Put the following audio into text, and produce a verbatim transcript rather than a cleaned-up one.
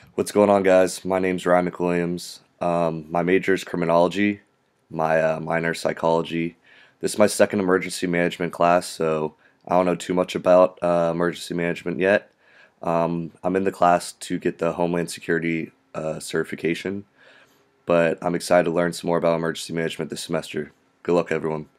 What's going on, guys? My name's Ryan McWilliams. Um, my major is criminology, my uh, minor is psychology. This is my second emergency management class, so I don't know too much about uh, emergency management yet. Um, I'm in the class to get the Homeland Security uh, certification, but I'm excited to learn some more about emergency management this semester. Good luck, everyone.